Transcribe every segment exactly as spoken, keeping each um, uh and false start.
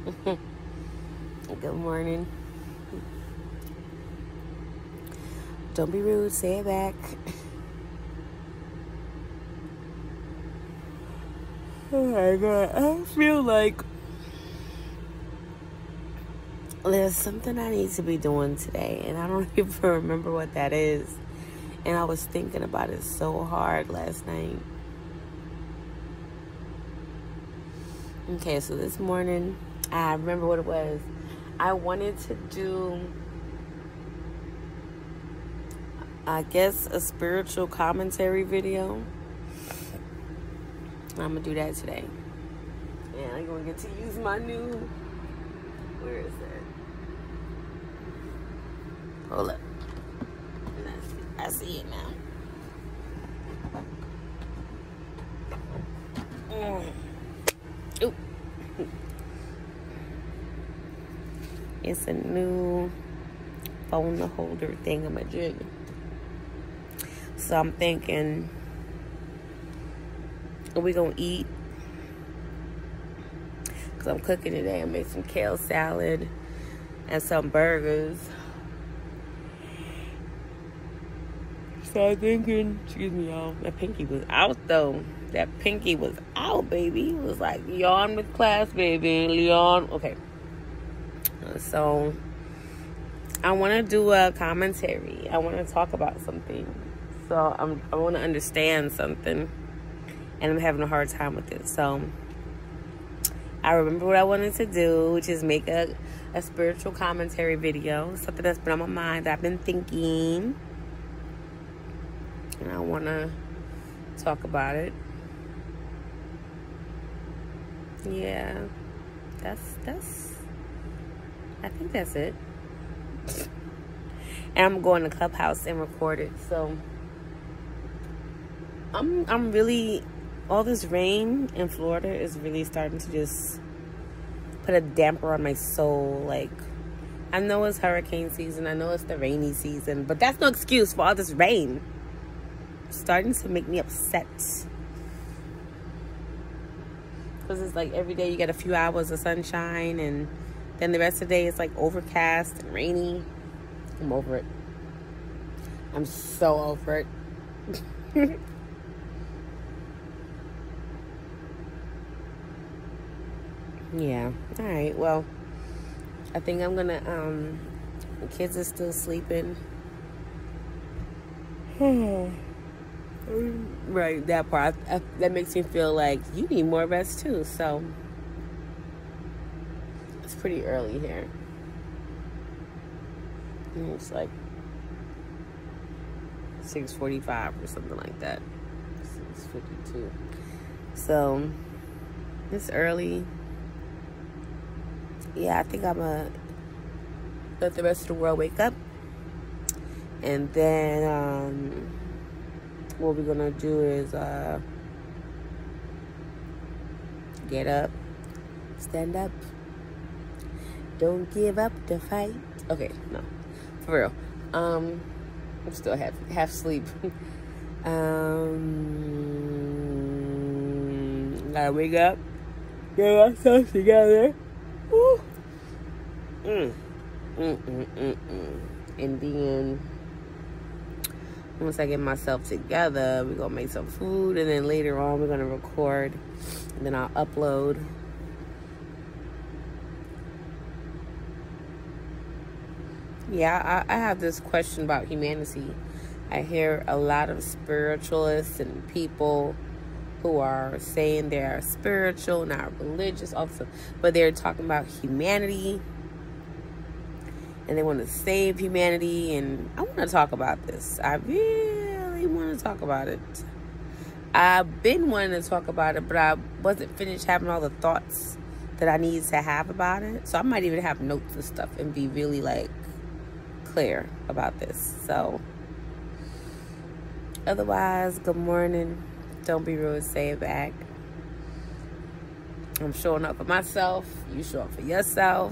Good morning. Don't be rude, say it back. Oh my God, I feel like there's something I need to be doing today, and I don't even remember what that is. And I was thinking about it so hard last night. Okay, so this morning, I remember what it was. I wanted to do, I guess, a spiritual commentary video. I'm going to do that today. And I'm going to get to use my new, where is that? Hold up. I see it now. Mm. Ooh. It's a new phone holder thingamajig. So I'm thinking, are we gonna eat? Because I'm cooking today. I made some kale salad and some burgers. So I'm thinking, excuse me, y'all, that pinky was out though. That pinky was out, baby. It was like, yawn with class, baby. Yawn. Okay. So I want to do a commentary. I want to talk about something. So I'm, I want to understand something. And I'm having a hard time with it. So I remember what I wanted to do, which is make a, a spiritual commentary video. Something that's been on my mind that I've been thinking. And I want to talk about it. Yeah. That's, that's, I think that's it. And I'm going to Clubhouse and record it. So I'm, I'm really, all this rain in Florida is really starting to just put a damper on my soul. Like, I know it's hurricane season. I know it's the rainy season. But that's no excuse for all this rain. Starting to make me upset, because it's like every day you get a few hours of sunshine, and then the rest of the day it's like overcast and rainy. I'm over it. I'm so over it. Yeah. All right. Well, I think I'm gonna. Um, the kids are still sleeping. Right, that part, I, I, that makes me feel like you need more rest too. So it's pretty early here. It's like six forty-five or something like that. six fifty-two. So it's early. Yeah, I think I'm gonna let the rest of the world wake up, and then um what we're gonna do is uh, get up, stand up, don't give up the fight. Okay, no, for real. Um, I'm still half half asleep. um, gotta wake up, get ourselves together. Woo. Mm. Mm, mm, mm, mm. And then once I get myself together, we're going to make some food. And then later on, we're going to record. And then I'll upload. Yeah, I, I have this question about humanity. I hear a lot of spiritualists and people who are saying they're spiritual, not religious, also, but they're talking about humanity. And they want to save humanity, and I want to talk about this. I really want to talk about it. I've been wanting to talk about it, but I wasn't finished having all the thoughts that I needed to have about it. So I might even have notes and stuff and be really, like, clear about this. So, otherwise, good morning. Don't be rude, say it back. I'm showing up for myself. You show up for yourself.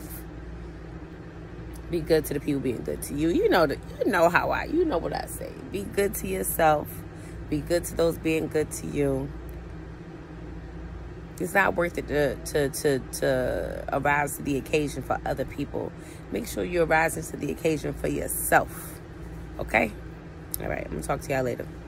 Be good to the people being good to you. You know that. You know how I. You know what I say. Be good to yourself. Be good to those being good to you. It's not worth it to, to, to, to arise to the occasion for other people. Make sure you're rising to the occasion for yourself. Okay? All right. I'm going to talk to y'all later.